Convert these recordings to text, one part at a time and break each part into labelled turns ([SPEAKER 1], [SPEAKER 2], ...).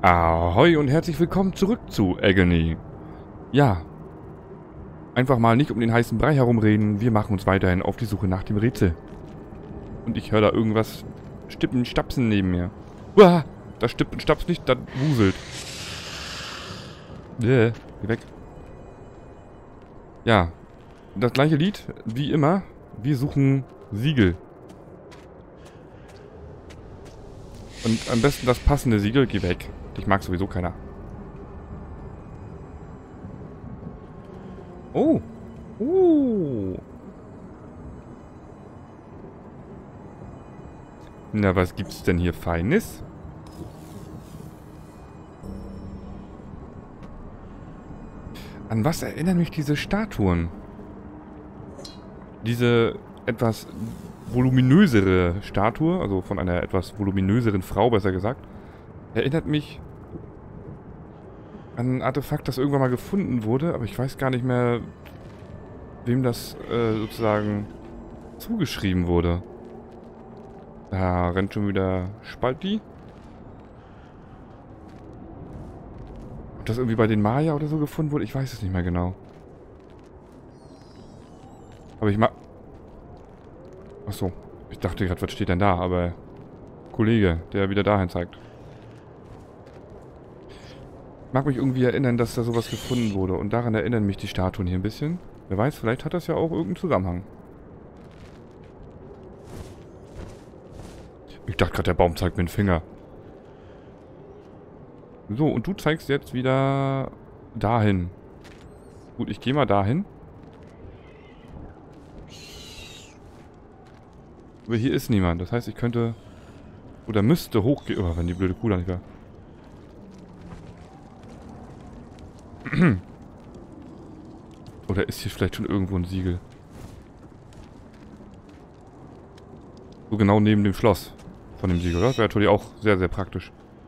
[SPEAKER 1] Ahoi und herzlich willkommen zurück zu Agony. Ja, einfach mal nicht um den heißen Brei herumreden. Wir machen uns weiterhin auf die Suche nach dem Rätsel. Und ich höre da irgendwas stippen, stapsen neben mir. Uah, das stippt und stapst nicht, das wuselt. Geh weg. Ja, das gleiche Lied, wie immer. Wir suchen Siegel. Und am besten das passende Siegel. Geh weg. Dich mag sowieso keiner. Oh. Na, was gibt's denn hier Feines? An was erinnern mich diese Statuen? Diese etwas voluminösere Statue, also von einer etwas voluminöseren Frau, besser gesagt, erinnert mich an ein Artefakt, das irgendwann mal gefunden wurde, aber ich weiß gar nicht mehr, wem das sozusagen zugeschrieben wurde. Da rennt schon wieder Spalti. Ob das irgendwie bei den Maya oder so gefunden wurde, ich weiß es nicht mehr genau. Aber ich mag... Achso, ich dachte gerade, was steht denn da, aber... Kollege, der wieder dahin zeigt. Mag mich irgendwie erinnern, dass da sowas gefunden wurde. Und daran erinnern mich die Statuen hier ein bisschen. Wer weiß, vielleicht hat das ja auch irgendeinen Zusammenhang. Ich dachte gerade, der Baum zeigt mir den Finger. So, und du zeigst jetzt wieder dahin. Gut, ich gehe mal dahin. Aber hier ist niemand. Das heißt, ich könnte... Oder müsste hochgehen. Oh, wenn die blöde Kuh da nicht wäre. Oder ist hier vielleicht schon irgendwo ein Siegel? So genau neben dem Schloss von dem Siegel, oder? Das wäre natürlich auch sehr, sehr praktisch.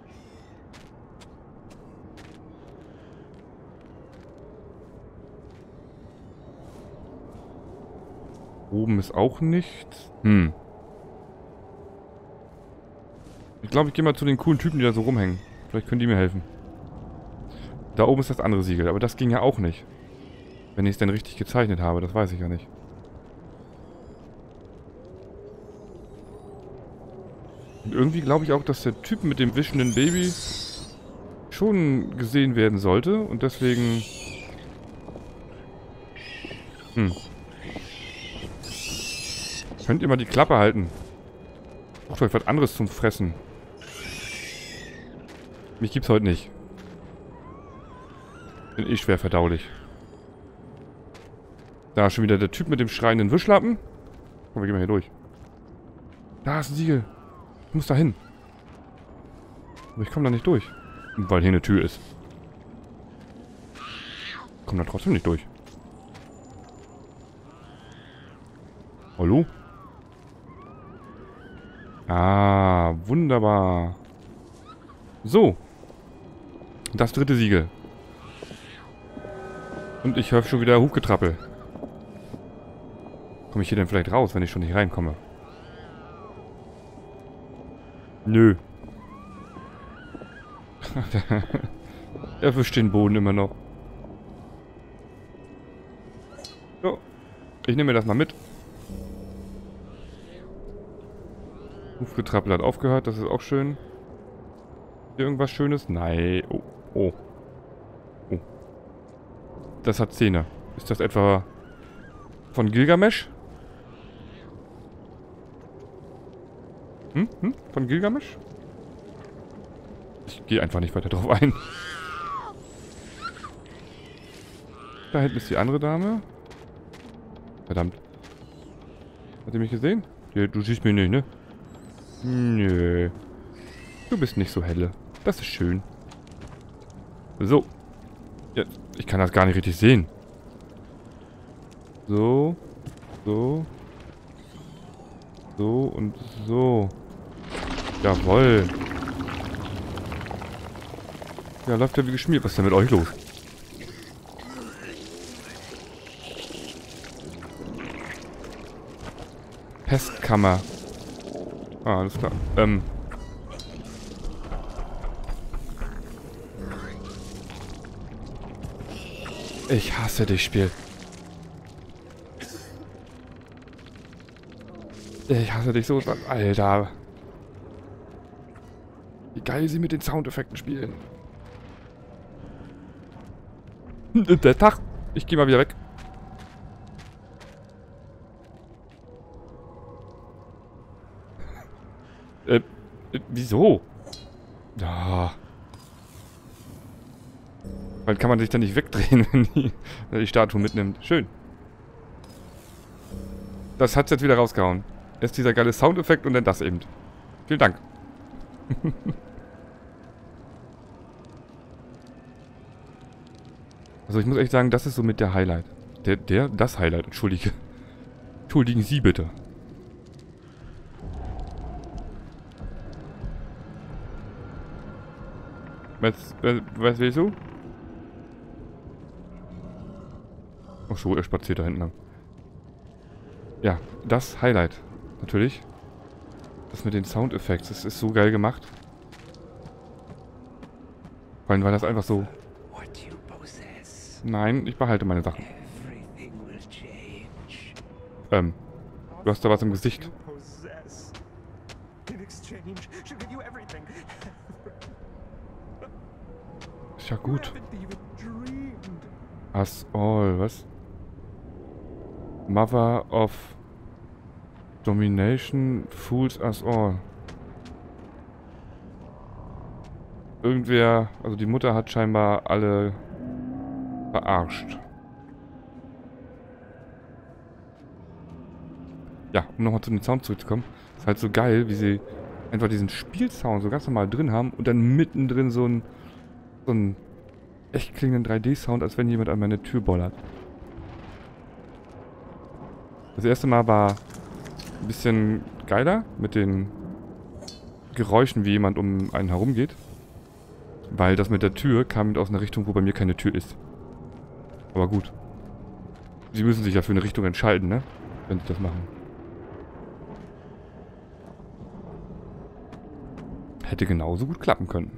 [SPEAKER 1] Oben ist auch nichts. Ich glaube, ich gehe mal zu den coolen Typen, die da so rumhängen. Vielleicht können die mir helfen. Da oben ist das andere Siegel, aber das ging ja auch nicht. Wenn ich es denn richtig gezeichnet habe, das weiß ich ja nicht. Und irgendwie glaube ich auch, dass der Typ mit dem wischenden Baby schon gesehen werden sollte. Und deswegen... Könnt ihr mal die Klappe halten? Sucht euch was anderes zum Fressen. Mich gibt's heute nicht. Bin eh schwer verdaulich. Da ist schon wieder der Typ mit dem schreienden Wischlappen. Komm, wir gehen mal hier durch. Da ist ein Siegel. Ich muss da hin. Aber ich komme da nicht durch. Weil hier eine Tür ist. Ich komme da trotzdem nicht durch. Hallo? Ah, wunderbar. So. Das dritte Siegel. Und ich höre schon wieder Hufgetrappel. Komme ich hier denn vielleicht raus, wenn ich schon nicht reinkomme? Nö. Er wischt den Boden immer noch. So. Ich nehme mir das mal mit. Hufgetrappel hat aufgehört, das ist auch schön. Hier irgendwas Schönes? Nein. Oh, oh. Oh. Das hat Zähne. Ist das etwa von Gilgamesch? Von Gilgamesch? Ich gehe einfach nicht weiter drauf ein. Da hinten ist die andere Dame. Verdammt. Hat die mich gesehen? Ja, du siehst mich nicht, ne? Nö. Du bist nicht so helle. Das ist schön. So. Jetzt. Ich kann das gar nicht richtig sehen. So. So. So und so. Jawohl. Ja, läuft ja wie geschmiert. Was ist denn mit euch los? Pestkammer. Ah, alles klar. Ich hasse dich, Spiel. Ich hasse dich so. Alter. Wie geil sie mit den Soundeffekten spielen. Der Tag. Ich gehe mal wieder weg. Wieso? Ja. Weil kann man sich dann nicht wegdrehen, wenn die Statue mitnimmt. Schön. Das hat's jetzt wieder rausgehauen. Erst dieser geile Soundeffekt und dann das eben. Vielen Dank. Also ich muss echt sagen, das ist so mit der Highlight. Das Highlight, entschuldige. Entschuldigen Sie bitte. Was willst du? Ach so, er spaziert da hinten lang. Ja, das Highlight. Natürlich. Das mit den Soundeffekten, das ist so geil gemacht. Vor allem, weil das einfach so... Nein, ich behalte meine Sachen. Du hast da was im Gesicht. Ist ja gut. Us all, was? Mother of Domination fools us all. Irgendwer, also die Mutter hat scheinbar alle verarscht. Ja, um nochmal zu dem Sound zurückzukommen. Ist halt so geil, wie sie einfach diesen Spielsound so ganz normal drin haben und dann mittendrin so einen echt klingenden 3D-Sound, als wenn jemand an meine Tür bollert. Das erste Mal war ein bisschen geiler mit den Geräuschen, wie jemand um einen herum geht. Weil das mit der Tür kam aus einer Richtung, wo bei mir keine Tür ist. Aber gut. Sie müssen sich ja für eine Richtung entscheiden, ne? Wenn sie das machen. Hätte genauso gut klappen können.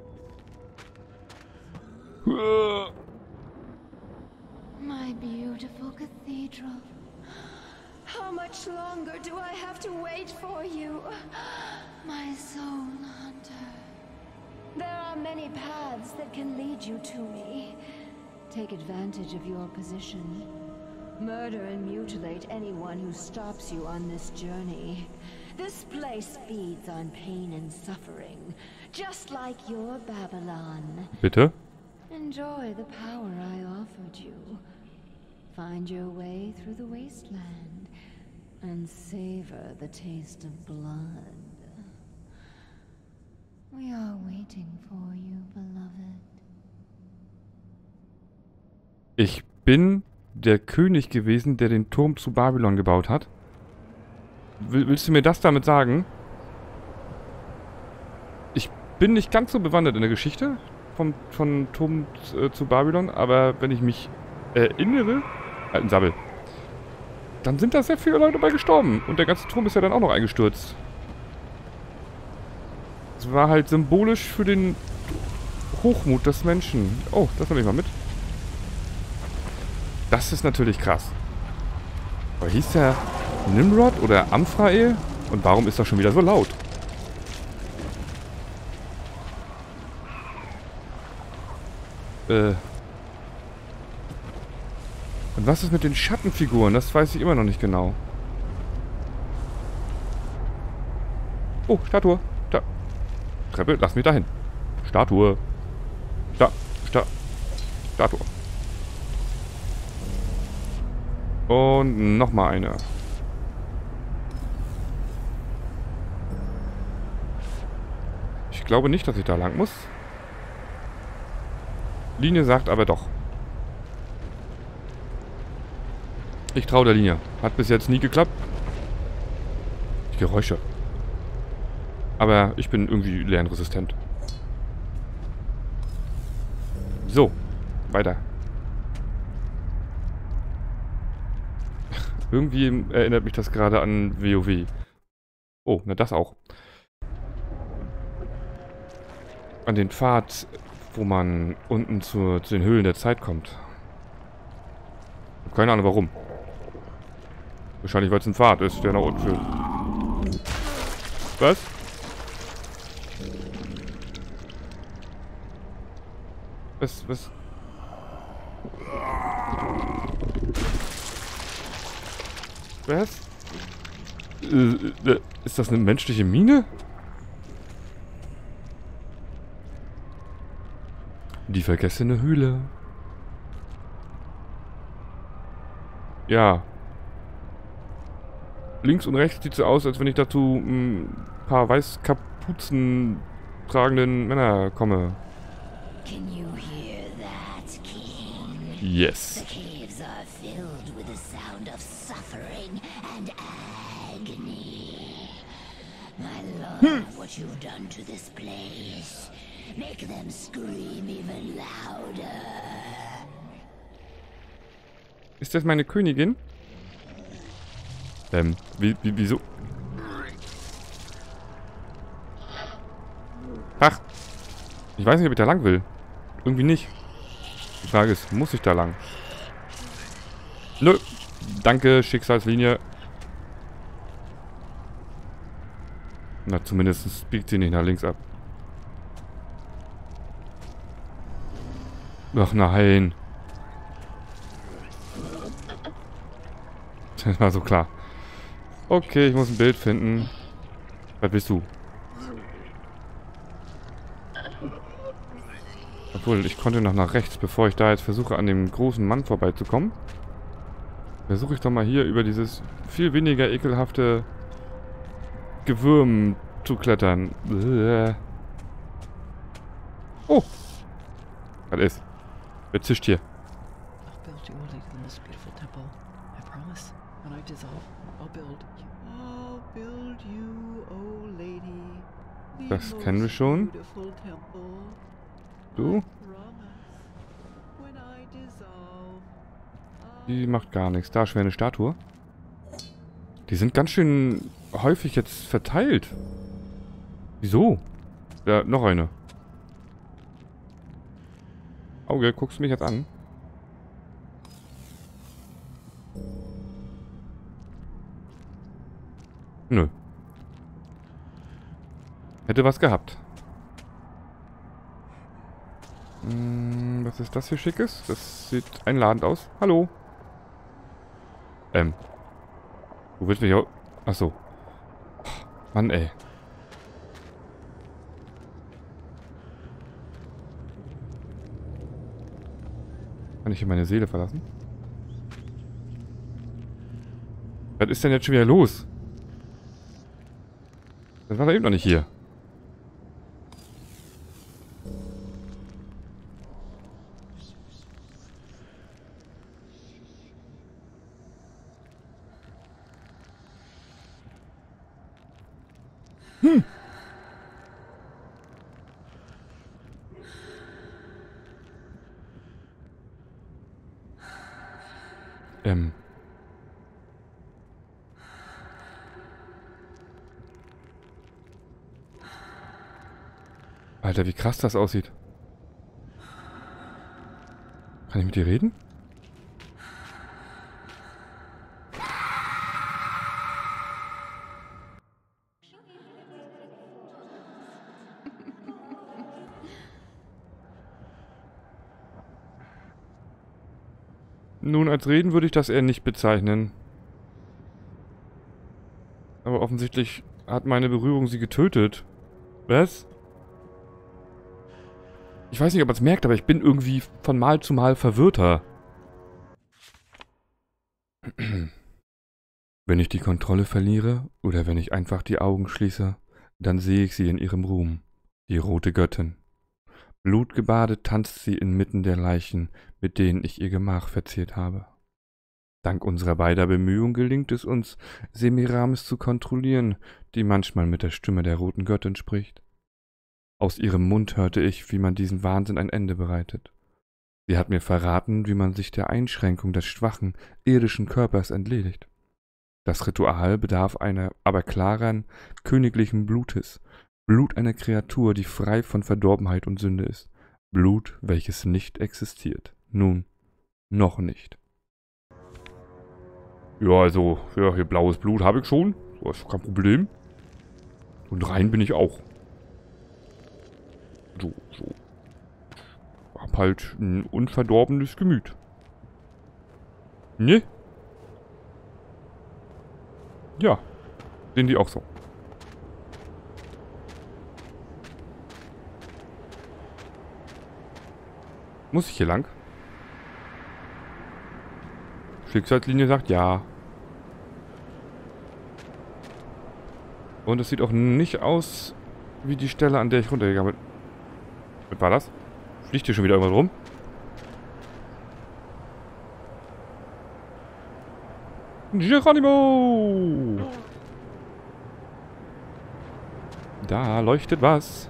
[SPEAKER 2] My beautiful cathedral. How much longer do I have to wait for you? My soul hunter. There are many paths that can lead you to me. Take advantage of your position. Murder and mutilate anyone who stops you on this journey. This place feeds on pain and suffering, just like your Babylon.
[SPEAKER 1] Bitte?
[SPEAKER 2] Enjoy the power I offered you. Find your way through the wasteland and savor the taste of blood. We are waiting for you, beloved.
[SPEAKER 1] Ich bin der König gewesen, der den Turm zu Babylon gebaut hat. Willst du mir das damit sagen? Ich bin nicht ganz so bewandert in der Geschichte von Turm zu Babylon, aber wenn ich mich erinnere, alten Sabbel, dann sind da sehr viele Leute bei gestorben. Und der ganze Turm ist ja dann auch noch eingestürzt. Es war halt symbolisch für den Hochmut des Menschen. Oh, das nehme ich mal mit. Das ist natürlich krass. Aber hieß der Nimrod oder Amphrael? Und warum ist das schon wieder so laut? Und was ist mit den Schattenfiguren? Das weiß ich immer noch nicht genau. Oh, Statue. Da. Treppe, lass mich dahin. Statue. Statue. Und nochmal eine. Ich glaube nicht, dass ich da lang muss. Linie sagt aber doch. Ich traue der Linie. Hat bis jetzt nie geklappt. Die Geräusche. Aber ich bin irgendwie lernresistent. So. Weiter. Irgendwie erinnert mich das gerade an WoW. Oh, na das auch. An den Pfad, wo man unten zu den Höhlen der Zeit kommt. Keine Ahnung warum. Wahrscheinlich, weil es ein Pfad ist, der nach unten führt. Was? Was? Was? Ist das eine menschliche Mine? Die vergessene Höhle. Ja. Links und rechts sieht so aus, als wenn ich dazu ein paar Weißkapuzen tragenden Männer komme.
[SPEAKER 2] Can you hear that, King?
[SPEAKER 1] Yes.
[SPEAKER 2] The caves are filled with the sound of suffering and agony. My lord, what you've done to this place. Make them scream even louder.
[SPEAKER 1] Ist das meine Königin? Wieso? Ach. Ich weiß nicht, ob ich da lang will. Irgendwie nicht. Die Frage ist, muss ich da lang? Nö. Danke, Schicksalslinie. Na, zumindest biegt sie nicht nach links ab. Ach nein. Das war so klar. Okay, ich muss ein Bild finden. Was bist du? Obwohl, ich konnte noch nach rechts, bevor ich da jetzt versuche, an dem großen Mann vorbeizukommen. Versuche ich doch mal hier über dieses viel weniger ekelhafte Gewürm zu klettern. Oh! Was ist? Wer zischt hier?
[SPEAKER 3] I'll build you, O lady, the most beautiful temple. I promise. When I dissolve, I'll build you, O lady, the
[SPEAKER 1] Das kennen wir schon.
[SPEAKER 3] beautiful temple.
[SPEAKER 1] Du?
[SPEAKER 3] Promise. When I dissolve,
[SPEAKER 1] Die macht gar nichts. Da, schwere Statue. Die sind ganz schön häufig jetzt verteilt. Wieso? Ja, noch eine. Auge, guckst du mich jetzt an? Nö. Hätte was gehabt. Was ist das hier Schickes? Das sieht einladend aus. Hallo. Du willst mich auch... Achso. Mann, ey. Kann ich hier meine Seele verlassen? Was ist denn jetzt schon wieder los? Das war doch eben noch nicht hier. Alter, wie krass das aussieht. Kann ich mit dir reden? Nun, als Reden würde ich das eher nicht bezeichnen. Aber offensichtlich hat meine Berührung sie getötet. Was? Ich weiß nicht, ob man es merkt, aber ich bin irgendwie von Mal zu Mal verwirrter. Wenn ich die Kontrolle verliere oder wenn ich einfach die Augen schließe, dann sehe ich sie in ihrem Ruhm, die rote Göttin. Blutgebadet tanzt sie inmitten der Leichen, mit denen ich ihr Gemach verziert habe. Dank unserer beider Bemühungen gelingt es uns, Semiramis zu kontrollieren, die manchmal mit der Stimme der roten Göttin spricht. Aus ihrem Mund hörte ich, wie man diesem Wahnsinn ein Ende bereitet. Sie hat mir verraten, wie man sich der Einschränkung des schwachen, irdischen Körpers entledigt. Das Ritual bedarf einer aber klaren, königlichen Blutes, Blut einer Kreatur, die frei von Verdorbenheit und Sünde ist. Blut, welches nicht existiert. Nun, noch nicht. Ja, also, ja, hier blaues Blut habe ich schon. Das ist kein Problem. Und rein bin ich auch. So. Hab halt ein unverdorbenes Gemüt. Ne? Ja. Sehen die auch so. Muss ich hier lang? Schicksalslinie sagt ja. Und es sieht auch nicht aus wie die Stelle, an der ich runtergegangen bin. Was war das? Fliegt hier schon wieder irgendwas rum? Geronimo! Da leuchtet was.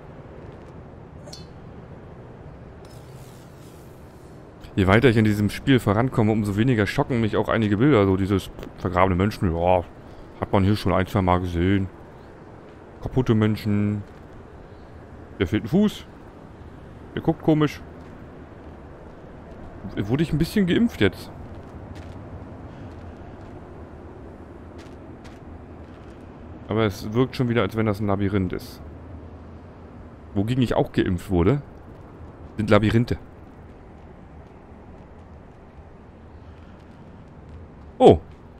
[SPEAKER 1] Je weiter ich in diesem Spiel vorankomme, umso weniger schocken mich auch einige Bilder. So dieses vergrabene Menschen, ja, hat man hier schon ein, zwei Mal gesehen. Kaputte Menschen. Der fehlt ein Fuß. Der guckt komisch. Wurde ich ein bisschen geimpft jetzt? Aber es wirkt schon wieder, als wenn das ein Labyrinth ist. Wogegen ich auch geimpft wurde, sind Labyrinthe. Oh.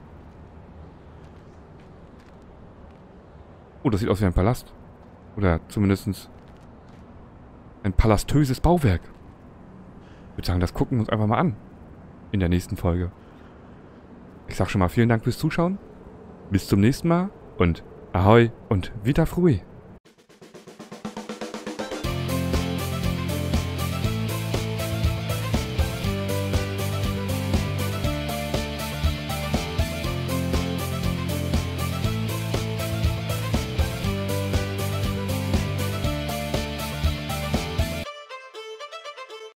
[SPEAKER 1] Oh, das sieht aus wie ein Palast. Oder zumindest ein palastöses Bauwerk. Ich würde sagen, das gucken wir uns einfach mal an. In der nächsten Folge. Ich sag schon mal vielen Dank fürs Zuschauen. Bis zum nächsten Mal und Ahoi und Vita Frui.